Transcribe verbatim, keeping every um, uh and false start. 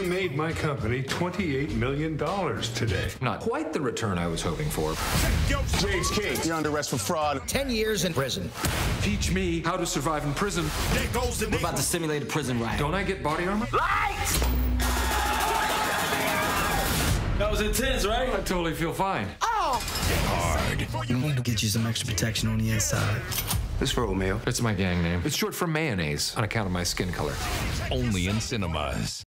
made my company twenty-eight million dollars today. Not quite the return I was hoping for. James King, you're under arrest for fraud. Ten years in prison. Teach me how to survive in prison. There goes the We're about to simulate a prison riot. Don't I get body armor? Lights! That was intense, right? I totally feel fine. Oh! hard. I'm going to get you some extra protection on the inside. This for Romeo. It's my gang name. It's short for mayonnaise on account of my skin color. Only in cinemas.